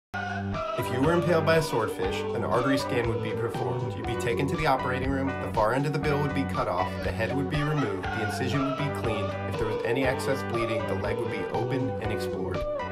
If you were impaled by a swordfish, an artery scan would be performed. You'd be taken to the operating room, the far end of the bill would be cut off, the head would be removed, the incision would be cleaned. If there was any excess bleeding, the leg would be opened and explored.